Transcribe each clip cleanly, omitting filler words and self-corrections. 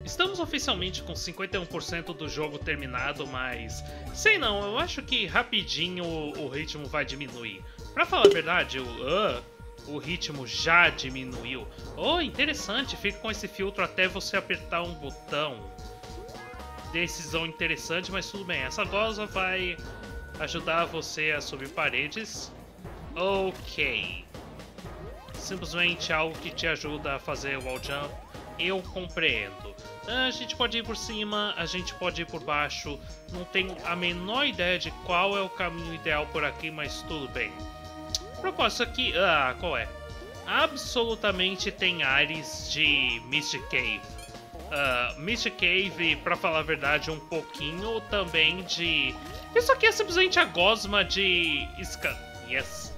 Estamos oficialmente com 51% do jogo terminado, mas sei não, eu acho que rapidinho o ritmo vai diminuir. Pra falar a verdade, o ritmo já diminuiu. Oh, interessante, fica com esse filtro até você apertar um botão. Decisão interessante, mas tudo bem. Essa gosma vai ajudar você a subir paredes. Ok. Simplesmente algo que te ajuda a fazer wall jump. Eu compreendo. A gente pode ir por cima, a gente pode ir por baixo. Não tenho a menor ideia de qual é o caminho ideal por aqui, mas tudo bem. Propósito aqui... qual é? Absolutamente tem ares de Mystic Cave. Mystic Cave, pra falar a verdade, um pouquinho também de... Isso aqui é simplesmente a gosma de... Yes.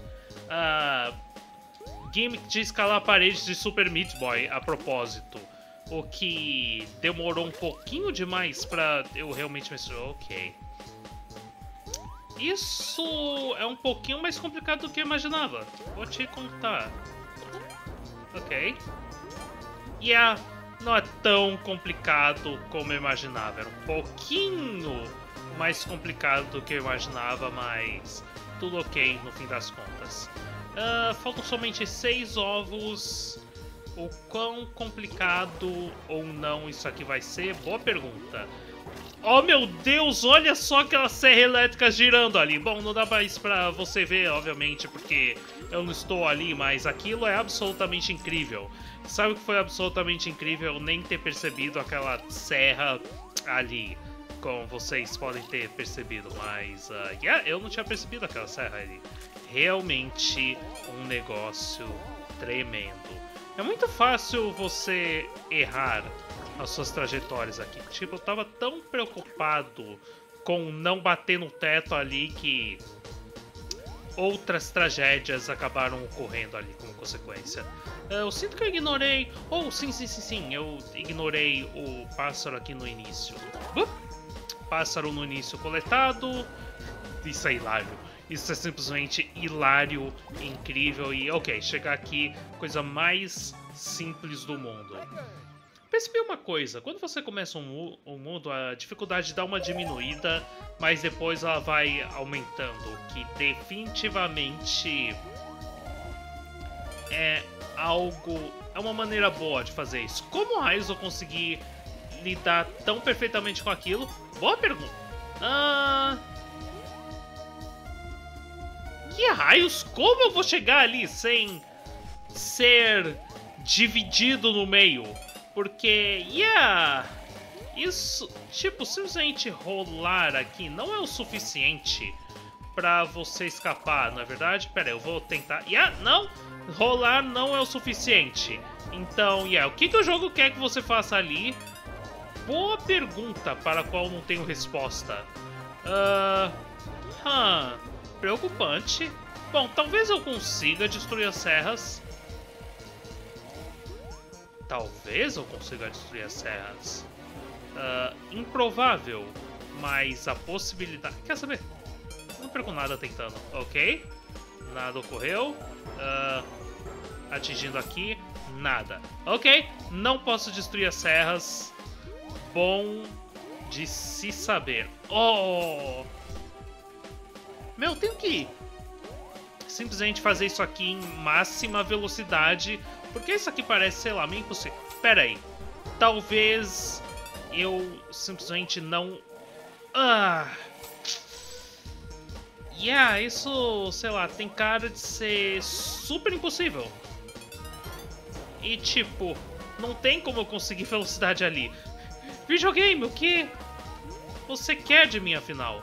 Gimmick de escalar paredes de Super Meat Boy, a propósito. O que demorou um pouquinho demais pra eu realmente mencionar. Ok. Isso é um pouquinho mais complicado do que eu imaginava. Vou te contar. Ok. Yeah, não é tão complicado como eu imaginava. Era um pouquinho mais complicado do que eu imaginava, mas tudo ok no fim das contas. Faltam somente 6 ovos. O quão complicado ou não isso aqui vai ser? Boa pergunta. Oh meu Deus, olha só aquela serra elétrica girando ali. Bom, não dá mais pra você ver, obviamente, porque eu não estou ali, mas aquilo é absolutamente incrível. Sabe o que foi absolutamente incrível? Eu nem ter percebido aquela serra ali, como vocês podem ter percebido, mas eu não tinha percebido aquela serra ali. Realmente um negócio tremendo. É muito fácil você errar as suas trajetórias aqui. Tipo, eu tava tão preocupado com não bater no teto ali que outras tragédias acabaram ocorrendo ali como consequência. Eu sinto que eu ignorei... Oh, sim, eu ignorei o pássaro aqui no início. Pássaro no início coletado. Isso é hilário. Isso é simplesmente hilário, incrível e... Ok, chegar aqui, coisa mais simples do mundo. Percebi uma coisa, quando você começa um mundo, a dificuldade dá uma diminuída, mas depois ela vai aumentando, que definitivamente é algo... É uma maneira boa de fazer isso. Como raios eu consegui lidar tão perfeitamente com aquilo? Boa pergunta. Que raios? Como eu vou chegar ali sem ser dividido no meio? Porque, isso, tipo, simplesmente rolar aqui não é o suficiente pra você escapar, não é verdade? Pera aí, eu vou tentar... não! Rolar não é o suficiente. Então, o que o jogo quer que você faça ali? Boa pergunta para a qual não tenho resposta. Preocupante. Bom, talvez eu consiga destruir as serras. Improvável, mas a possibilidade... Quer saber? Não perco nada tentando. Ok. Nada ocorreu. Atingindo aqui. Nada. Ok. Não posso destruir as serras. Bom de se saber. Oh! Meu, tenho que simplesmente fazer isso aqui em máxima velocidade, porque isso aqui parece, sei lá, meio impossível. Pera aí, talvez eu simplesmente não... isso, sei lá, tem cara de ser super impossível. E tipo, não tem como eu conseguir velocidade ali. Videogame, o que você quer de mim, afinal?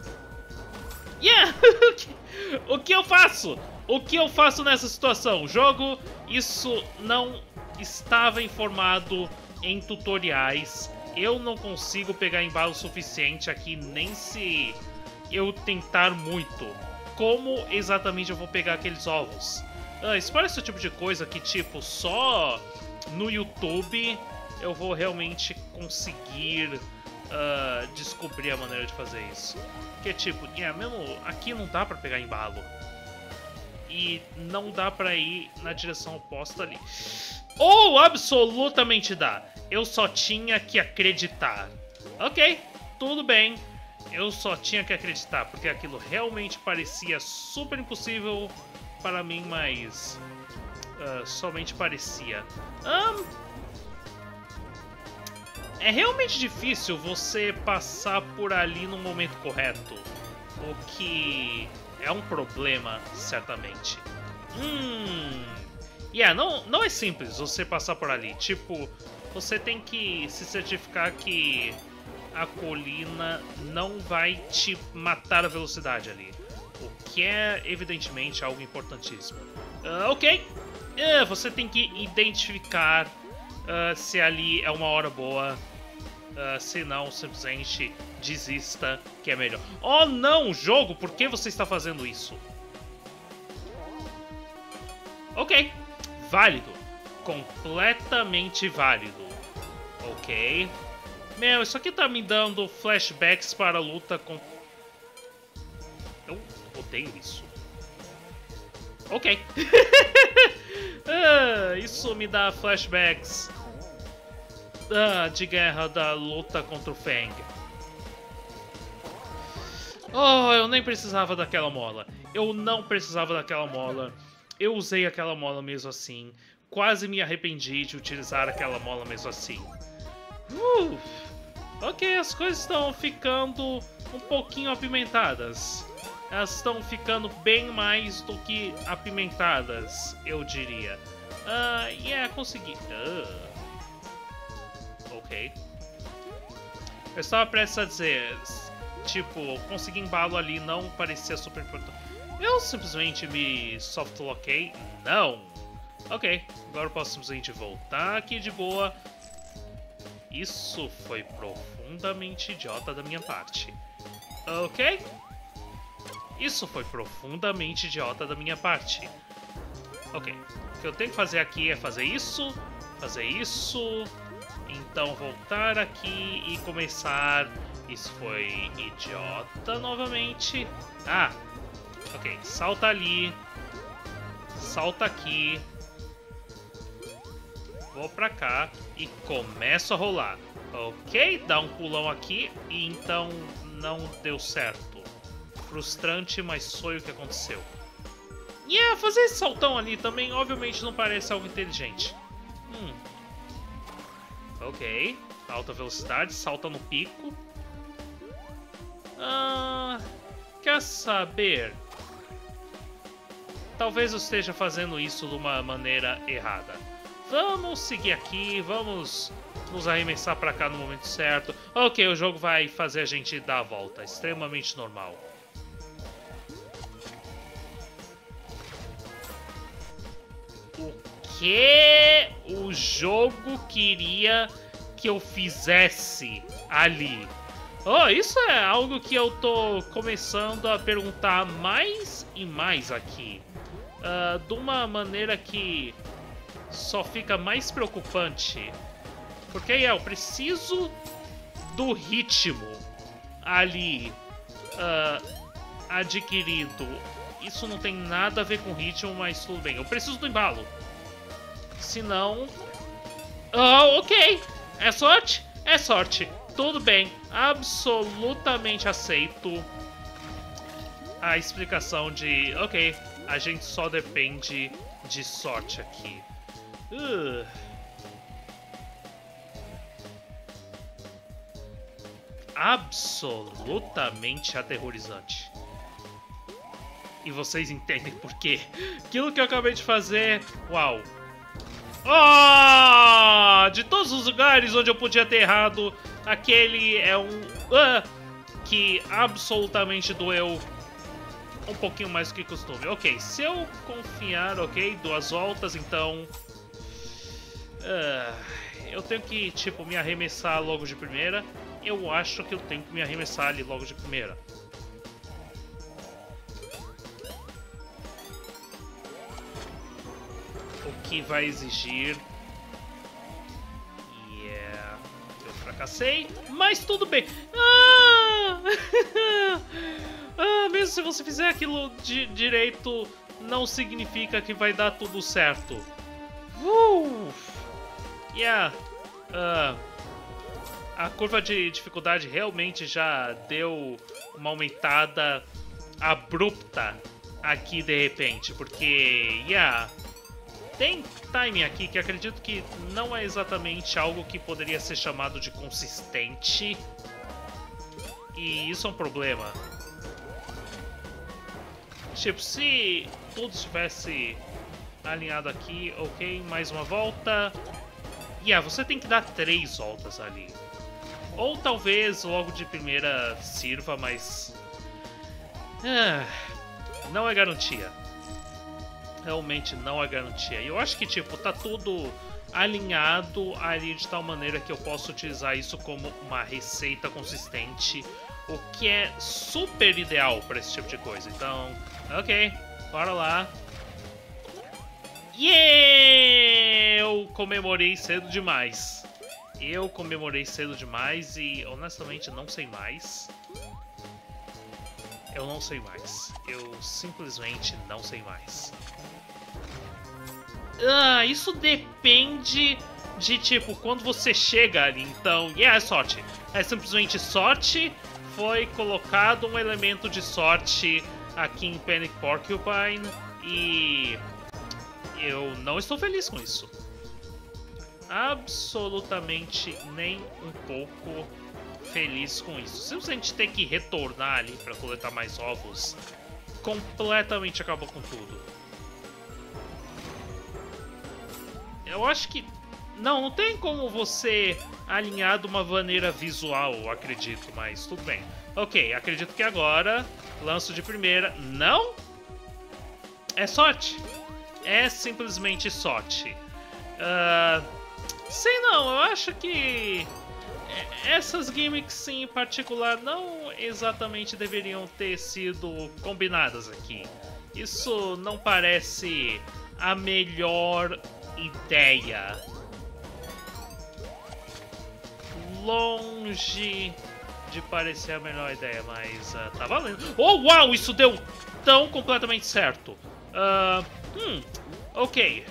O que eu faço? O que eu faço nessa situação? Jogo, isso não estava informado em tutoriais. Eu não consigo pegar embalo suficiente aqui, nem se eu tentar muito. Como exatamente eu vou pegar aqueles ovos? Isso parece o tipo de coisa que, tipo, só no YouTube eu vou realmente conseguir descobrir a maneira de fazer isso. Que tipo, mesmo aqui não dá pra pegar embalo. E não dá pra ir na direção oposta ali. Ou absolutamente dá. Eu só tinha que acreditar. Ok, tudo bem. Eu só tinha que acreditar, porque aquilo realmente parecia super impossível para mim, mas somente parecia. É realmente difícil você passar por ali no momento correto, o que é um problema, certamente. Não é simples você passar por ali. Tipo, você tem que se certificar que a colina não vai te matar a velocidade ali, o que é evidentemente algo importantíssimo. Ok, você tem que identificar se ali é uma hora boa. Se não, simplesmente desista, que é melhor. Oh não, jogo, por que você está fazendo isso? Ok, válido, completamente válido. Ok. Meu, isso aqui tá me dando flashbacks para a luta com... Eu odeio isso. Ok. Isso me dá flashbacks de guerra da luta contra o Fang. Oh, eu nem precisava daquela mola. Eu não precisava daquela mola. Eu usei aquela mola mesmo assim. Quase me arrependi de utilizar aquela mola mesmo assim. Ok, as coisas estão ficando um pouquinho apimentadas. Elas estão ficando bem mais do que apimentadas, eu diria. Consegui. Ok. Eu estava prestes a dizer, tipo, conseguir embalo ali não parecia super importante. Eu simplesmente me softlockei? Não. Ok, agora eu posso simplesmente voltar aqui de boa. Isso foi profundamente idiota da minha parte. Ok? Isso foi profundamente idiota da minha parte. Ok, o que eu tenho que fazer aqui é fazer isso, então voltar aqui e começar. Isso foi idiota novamente. Ok, salta ali, salta aqui, vou pra cá e começo a rolar. Ok, dá um pulão aqui e então não deu certo. Frustrante, mas foi o que aconteceu. Fazer esse saltão ali também obviamente não parece algo inteligente. Ok, alta velocidade, salta no pico. Quer saber? Talvez eu esteja fazendo isso de uma maneira errada. Vamos seguir aqui, vamos nos arremessar pra cá no momento certo. Ok, o jogo vai fazer a gente dar a volta, extremamente normal. O que o jogo queria que eu fizesse ali? Isso é algo que eu tô começando a perguntar mais e mais aqui. De uma maneira que só fica mais preocupante. Porque eu preciso do ritmo ali adquirido. Isso não tem nada a ver com ritmo, mas tudo bem. Eu preciso do embalo. Senão... ok. É sorte? É sorte. Tudo bem. Absolutamente aceito a explicação de... Ok, a gente só depende de sorte aqui. Absolutamente aterrorizante. E vocês entendem por quê. Aquilo que eu acabei de fazer... Uau. De todos os lugares onde eu podia ter errado, aquele é um... que absolutamente doeu um pouquinho mais do que costume. Ok, se eu confiar, ok, 2 voltas, então... eu tenho que, tipo, me arremessar logo de primeira. Eu acho que eu tenho que me arremessar ali logo de primeira. O que vai exigir... eu fracassei, mas tudo bem. Mesmo se você fizer aquilo direito, não significa que vai dar tudo certo. A curva de dificuldade realmente já deu uma aumentada abrupta aqui de repente, porque, tem timing aqui que acredito que não é exatamente algo que poderia ser chamado de consistente, e isso é um problema. Tipo, se tudo estivesse alinhado aqui, ok, mais uma volta. Você tem que dar 3 voltas ali. Ou talvez logo de primeira sirva, mas... não é garantia. Realmente não é garantia. E eu acho que, tipo, tá tudo alinhado ali de tal maneira que eu posso utilizar isso como uma receita consistente, o que é super ideal para esse tipo de coisa. Então, ok, bora lá. Eu comemorei cedo demais. Eu comemorei cedo demais e, honestamente, não sei mais. Eu não sei mais. Eu simplesmente não sei mais. Isso depende de, tipo, quando você chega ali. Então, é sorte. É simplesmente sorte. Foi colocado um elemento de sorte aqui em Panic Porcupine e eu não estou feliz com isso. Absolutamente nem um pouco feliz com isso. Simplesmente ter que retornar ali para coletar mais ovos completamente acabou com tudo. Eu acho que não tem como você alinhar de uma maneira visual, eu acredito, mas tudo bem. Ok, acredito que agora lanço de primeira. Não? É sorte. É simplesmente sorte. Sei não, eu acho que essas gimmicks em particular não exatamente deveriam ter sido combinadas aqui. Isso não parece a melhor ideia. Longe de parecer a melhor ideia, mas tá valendo. Oh, uau, isso deu tão completamente certo. Ok.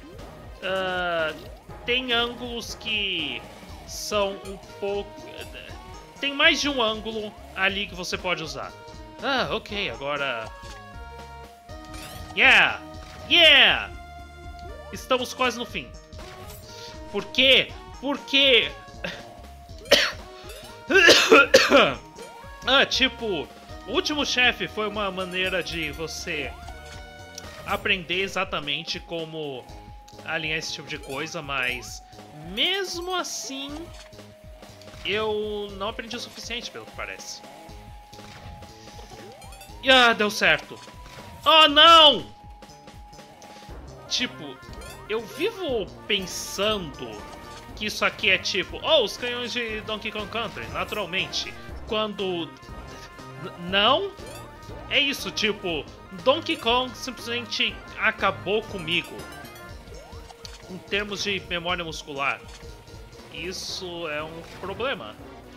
Tem ângulos que são um pouco... Tem mais de um ângulo ali que você pode usar. Ok, agora... Yeah! Estamos quase no fim. Por quê? Porque... tipo, o último chefe foi uma maneira de você aprender exatamente como alinhar esse tipo de coisa, mas mesmo assim eu não aprendi o suficiente, pelo que parece. Deu certo. Oh, não! Tipo, eu vivo pensando que isso aqui é tipo, os canhões de Donkey Kong Country, naturalmente. Quando... Não? É isso, tipo, Donkey Kong simplesmente acabou comigo. Em termos de memória muscular. Isso é um problema.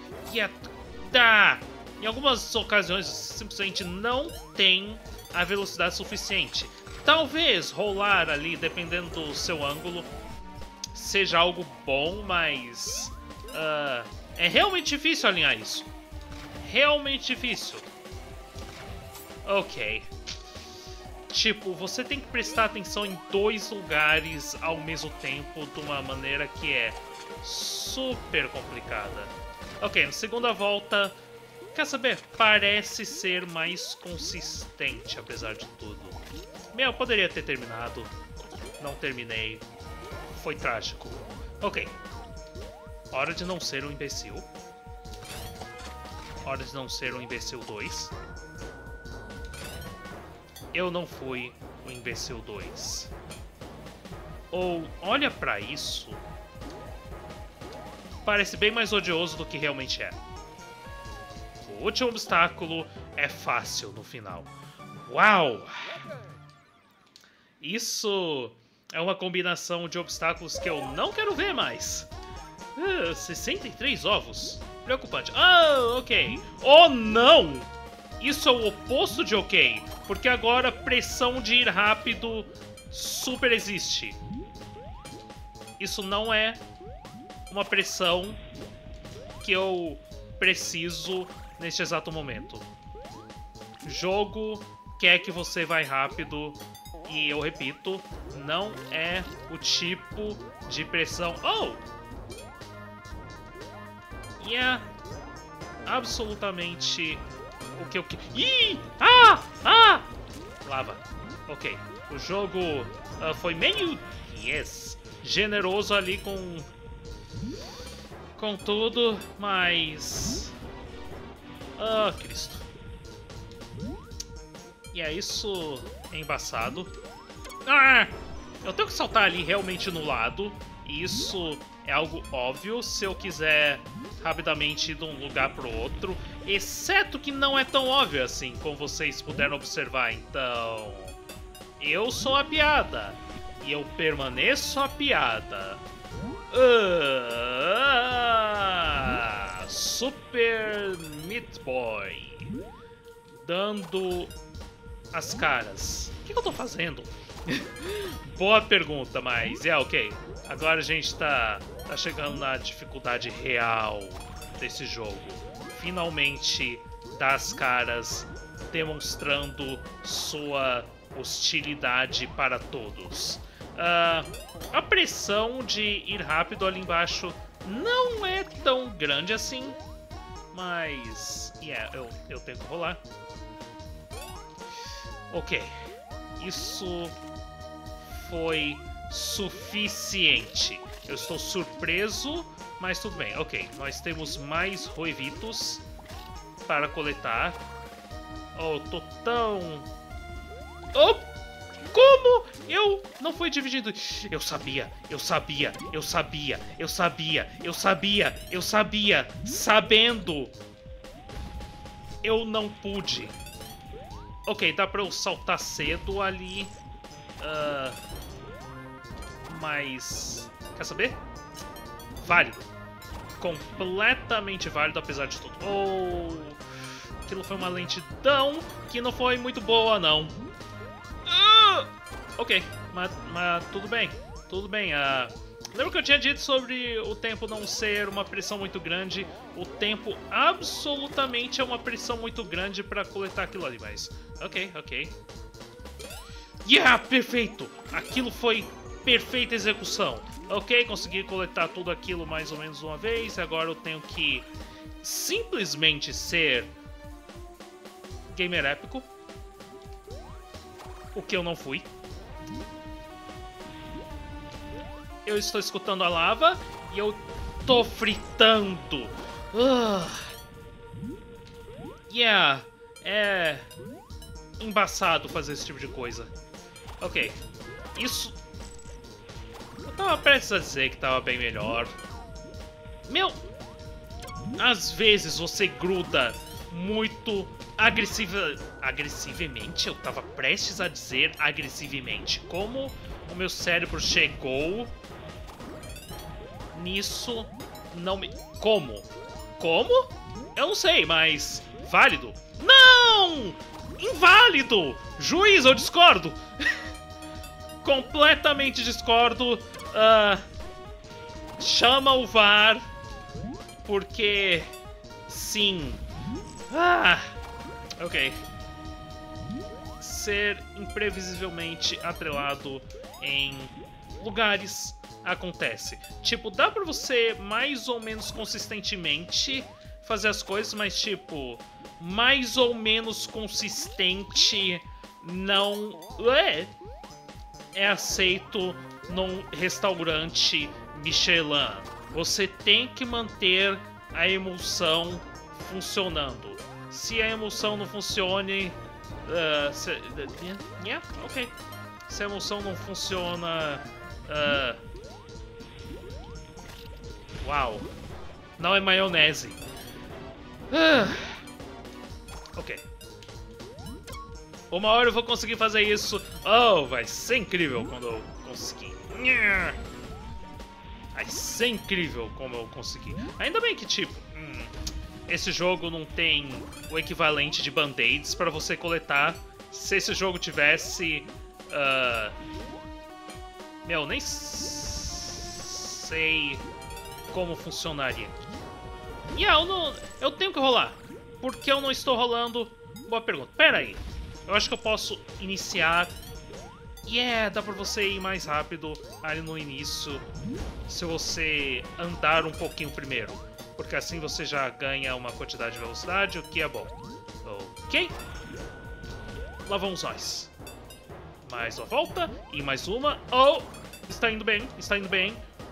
Em algumas ocasiões, simplesmente não tem a velocidade suficiente. Talvez rolar ali, dependendo do seu ângulo, seja algo bom, mas... é realmente difícil alinhar isso. Realmente difícil. Ok. Tipo, você tem que prestar atenção em 2 lugares ao mesmo tempo de uma maneira que é super complicada. Ok, na segunda volta, quer saber? Parece ser mais consistente, apesar de tudo. Eu poderia ter terminado. Não terminei. Foi trágico. Ok. Hora de não ser um imbecil. Hora de não ser um imbecil 2. Eu não fui o imbecil 2. Ou, olha pra isso. Parece bem mais odioso do que realmente é. O último obstáculo é fácil no final. Uau! Isso é uma combinação de obstáculos que eu não quero ver mais. 63 ovos. Preocupante. Ok. Oh, não! Isso é o oposto de ok. Porque agora pressão de ir rápido super existe. Isso não é uma pressão que eu preciso neste exato momento. O jogo quer que você vá rápido e, eu repito, não é o tipo de pressão... Oh! E é absolutamente o que eu... Ih! Ah! Ah! Lava. Ok. O jogo foi meio... Yes! Generoso ali com tudo, mas... Ah, Cristo. E é isso é embaçado. Ah! Eu tenho que saltar ali realmente no lado. E isso é algo óbvio se eu quiser rapidamente ir de um lugar pro outro. Exceto que não é tão óbvio assim, como vocês puderam observar. Então... eu sou a piada. E eu permaneço a piada. Super Meat Boy. Dando as caras. O que eu tô fazendo? Boa pergunta, mas ok. Agora a gente tá chegando na dificuldade real desse jogo. Finalmente dar as caras, demonstrando sua hostilidade para todos. A pressão de ir rápido ali embaixo não é tão grande assim, mas eu tenho que rolar. Ok, isso foi suficiente. Eu estou surpreso, mas tudo bem. Ok, nós temos mais Ruivitos para coletar. Oh, tô tão... Oh! Como eu não fui dividido? Eu sabia, eu sabia, eu sabia, eu sabia, eu sabia, eu sabia, sabendo. Eu não pude. Ok, dá pra eu saltar cedo ali. Mas... quer saber? Válido. Completamente válido, apesar de tudo. Oh, aquilo foi uma lentidão que não foi muito boa, não. Ok, mas tudo bem, tudo bem. Lembra que eu tinha dito sobre o tempo não ser uma pressão muito grande? O tempo absolutamente é uma pressão muito grande pra coletar aquilo ali, mas... Ok. Yeah, perfeito! Aquilo foi perfeita execução. Ok, consegui coletar tudo aquilo mais ou menos uma vez. Agora eu tenho que simplesmente ser gamer épico. O que eu não fui. Eu estou escutando a lava e eu tô fritando. Yeah, é embaçado fazer esse tipo de coisa. Ok, isso... eu tava prestes a dizer que tava bem melhor. Meu, às vezes você gruda muito agressivamente. Eu tava prestes a dizer agressivamente. Como o meu cérebro chegou nisso, não me... Como? Eu não sei, mas... válido? Não! Inválido! Juiz, eu discordo! Completamente discordo. Chama o VAR. Porque... sim. Ok. Ser imprevisivelmente atrelado em lugares acontece. Tipo, dá pra você mais ou menos consistentemente fazer as coisas, mas tipo, mais ou menos consistente não é aceito num restaurante Michelin. Você tem que manter a emulsão funcionando. Se a emulsão não funcione, ok. Se a emulsão não funciona, uau, não é maionese. Ok. Uma hora eu vou conseguir fazer isso. Oh, vai ser incrível quando eu conseguir. Vai ser incrível como eu conseguir. Ainda bem que, tipo, esse jogo não tem o equivalente de band-aids pra você coletar. Se esse jogo tivesse... meu, nem sei como funcionaria aqui. Eu tenho que rolar. Por que eu não estou rolando? Boa pergunta. Pera aí. Eu acho que eu posso iniciar. Dá pra você ir mais rápido ali no início se você andar um pouquinho primeiro. Porque assim você já ganha uma quantidade de velocidade, o que é bom. Ok. Lá vamos nós. Mais uma volta e mais uma. Oh! Está indo bem, está indo bem.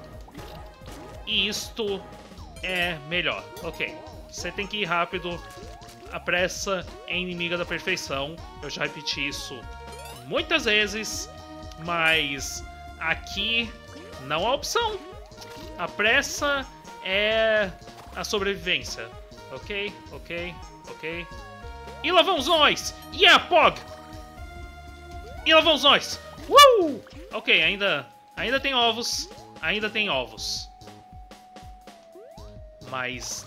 E isto é melhor. Ok. Você tem que ir rápido. A pressa é inimiga da perfeição. Eu já repeti isso muitas vezes, mas aqui não há opção. A pressa é a sobrevivência. Ok, ok, ok. E lá vamos nós! Pog! E lá vamos nós! Ok, ainda tem ovos. Ainda tem ovos. Mas...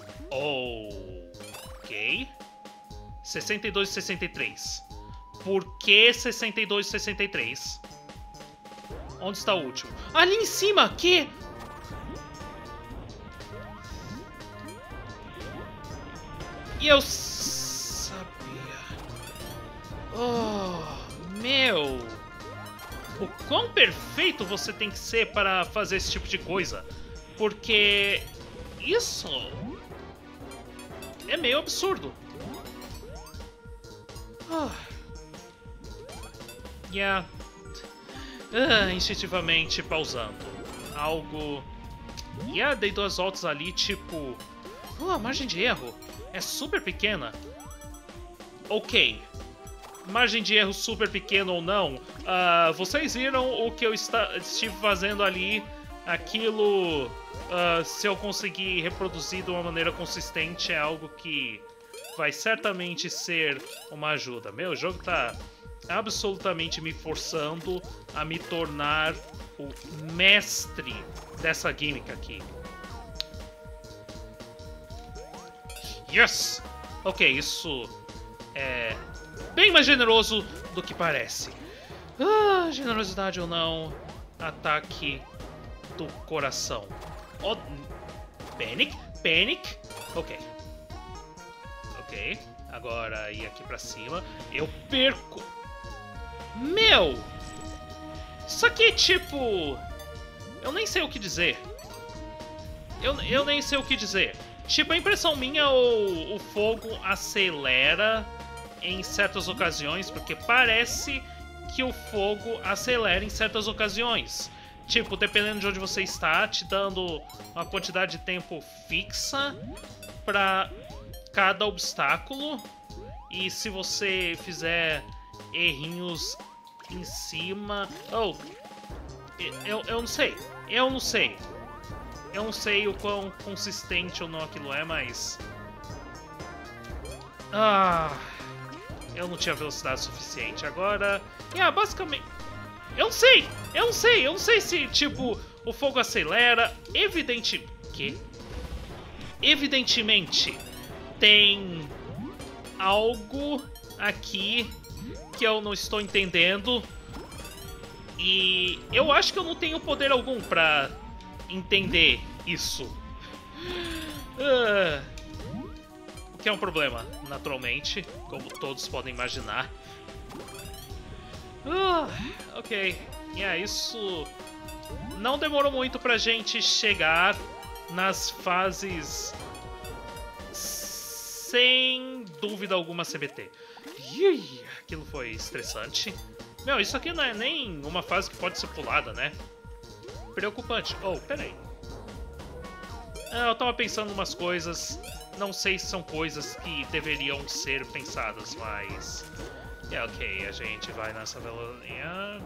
ok. 62 e 63. Por que 62 e 63? Onde está o último? Ali em cima! Que? E eu sabia. Oh, meu! O quão perfeito você tem que ser para fazer esse tipo de coisa? Porque isso é meio absurdo. Instintivamente pausando. Algo... dei 2 voltas ali, tipo... a margem de erro é super pequena. Ok. Margem de erro super pequena ou não, vocês viram o que eu estive fazendo ali. Aquilo, se eu conseguir reproduzir de uma maneira consistente, é algo que vai certamente ser uma ajuda. Meu, o jogo tá absolutamente me forçando a me tornar o mestre dessa gimmick aqui. Yes! Ok, isso é bem mais generoso do que parece. Generosidade ou não, ataque do coração. Panic? Panic? Ok. Ok. Agora ir aqui pra cima. Eu perco. Meu! Isso aqui, tipo... eu nem sei o que dizer. Eu nem sei o que dizer. Tipo, a impressão minha, o fogo acelera em certas ocasiões, porque parece que o fogo acelera em certas ocasiões. Tipo, dependendo de onde você está, te dando uma quantidade de tempo fixa para cada obstáculo. E se você fizer errinhos em cima... eu não sei. Eu não sei. Eu não sei o quão consistente ou não aquilo é, mas... eu não tinha velocidade suficiente. Agora... basicamente... Eu não sei se, tipo, o fogo acelera. Evidentemente, tem algo aqui que eu não estou entendendo. E eu acho que eu não tenho poder algum pra entender isso. O que é um problema, naturalmente, como todos podem imaginar. Ok. Isso não demorou muito pra gente chegar nas fases sem dúvida alguma CBT. Aquilo foi estressante. Meu, isso aqui não é nem uma fase que pode ser pulada, né? Preocupante. Peraí. Eu tava pensando umas coisas. Não sei se são coisas que deveriam ser pensadas, mas... ok, a gente vai nessa velocidade.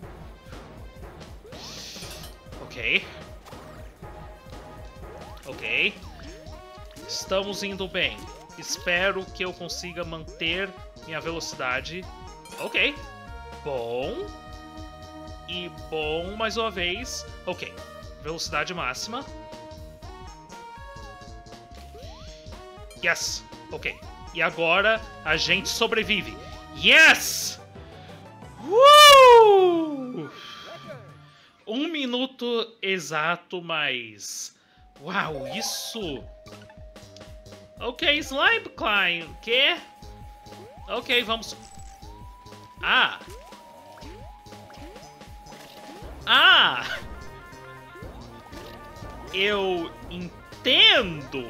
Ok. Estamos indo bem. Espero que eu consiga manter minha velocidade. Ok. Bom. E bom mais uma vez. Ok. Velocidade máxima. Yes. Ok. E agora a gente sobrevive. Yes! 1 minuto exato mais Uau, isso... Ok, Slime Climb. Que? Ok, vamos... Ah! Ah! Eu entendo!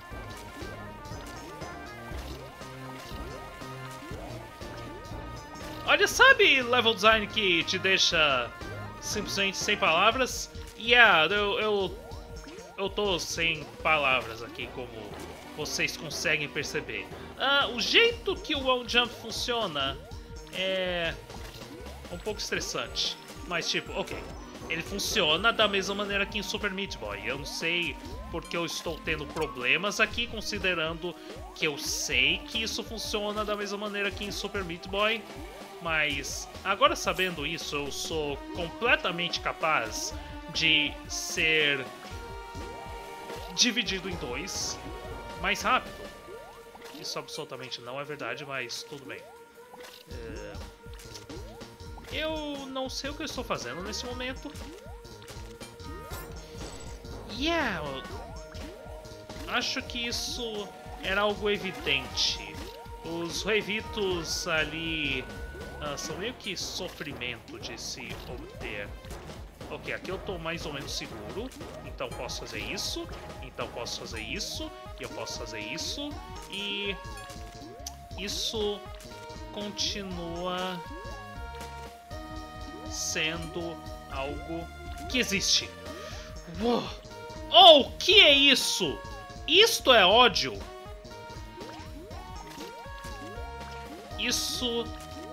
Olha, sabe level design que te deixa simplesmente sem palavras? Yeah, eu tô sem palavras aqui, como vocês conseguem perceber. O jeito que o wall jump funciona é um pouco estressante. Mas tipo, ok, ele funciona da mesma maneira que em Super Meat Boy. Eu não sei porque eu estou tendo problemas aqui, considerando que eu sei que isso funciona da mesma maneira que em Super Meat Boy. Mas agora sabendo isso, eu sou completamente capaz de ser dividido em dois mais rápido. Isso absolutamente não é verdade, mas tudo bem. Eu não sei o que eu estou fazendo nesse momento. Yeah, acho que isso era algo evidente. Os Reivitos ali são meio que sofrimento de se obter. Ok, aqui eu tô mais ou menos seguro, então posso fazer isso, então posso fazer isso, e eu posso fazer isso, e isso continua sendo algo que existe. Uou. Oh, o que é isso? Isto é ódio? Isso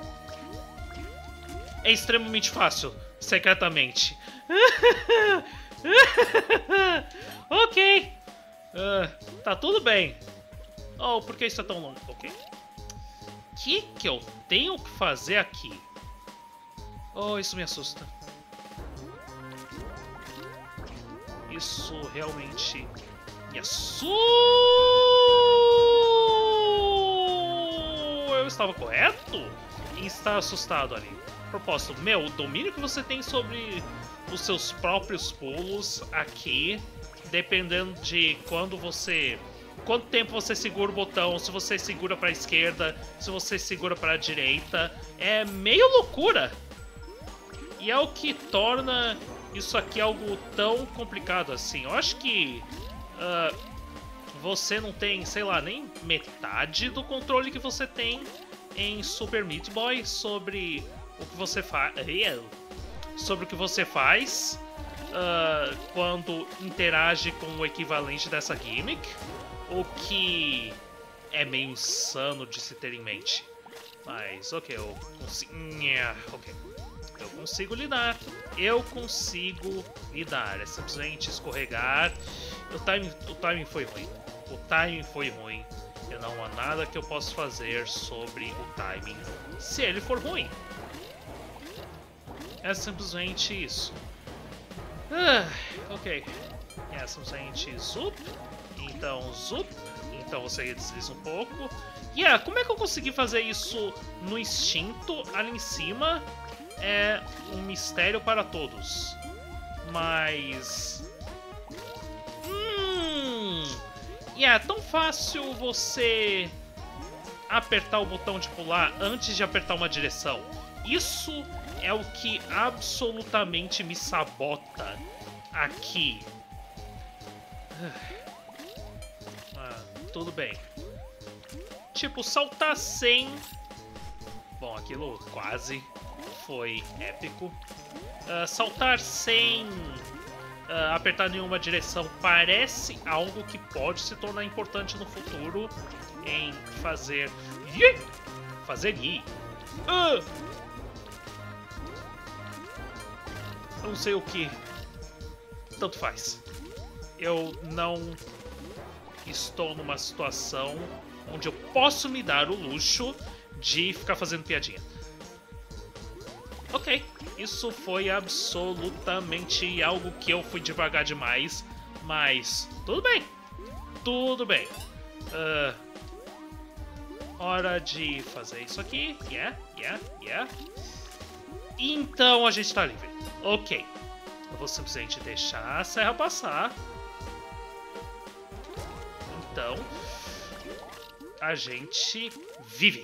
é extremamente fácil, secretamente. Ok. Tá tudo bem. Oh, por que isso é tão longo? Ok. O que eu tenho que fazer aqui? Oh, isso me assusta. Isso realmente me assusta. Eu estava correto em estar assustado ali. Propósito, meu, o domínio que você tem sobre os seus próprios pulos aqui, dependendo de quanto tempo você segura o botão, se você segura para a esquerda, se você segura para a direita, é meio loucura. E é o que torna isso aqui algo tão complicado assim. Eu acho que você não tem, sei lá, nem metade do controle que você tem em Super Meat Boy sobre o que você faz. Sobre o que você faz quando interage com o equivalente dessa gimmick, o que é meio insano de se ter em mente. Mas ok, eu consigo. Ok. Eu consigo lidar. Eu consigo lidar. É simplesmente escorregar. O timing foi ruim. O timing foi ruim. E não há nada que eu possa fazer sobre o timing se ele for ruim. É simplesmente isso. Ok. É simplesmente zup. Então zup. Então você desliza um pouco. Yeah, como é que eu consegui fazer isso no instinto ali em cima? É um mistério para todos. Mas... E é tão fácil você apertar o botão de pular antes de apertar uma direção. Isso é o que absolutamente me sabota aqui. Tudo bem. Tipo, saltar sem... Bom, aquilo quase foi épico. Saltar sem apertar nenhuma direção parece algo que pode se tornar importante no futuro em fazer... Fazer Yi. Não sei o que. Tanto faz. Eu não estou numa situação onde eu posso me dar o luxo de ficar fazendo piadinha. Ok, isso foi absolutamente algo que eu fui devagar demais, mas tudo bem, tudo bem. Hora de fazer isso aqui, yeah. Então a gente tá livre. Ok, eu vou simplesmente deixar a serra passar. Então, a gente vive.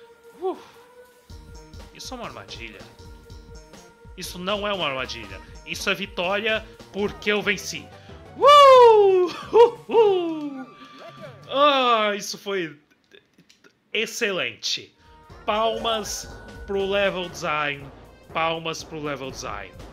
Isso é uma armadilha. Isso não é uma armadilha. Isso é vitória porque eu venci. Isso foi excelente. Palmas pro level design. Palmas pro level design.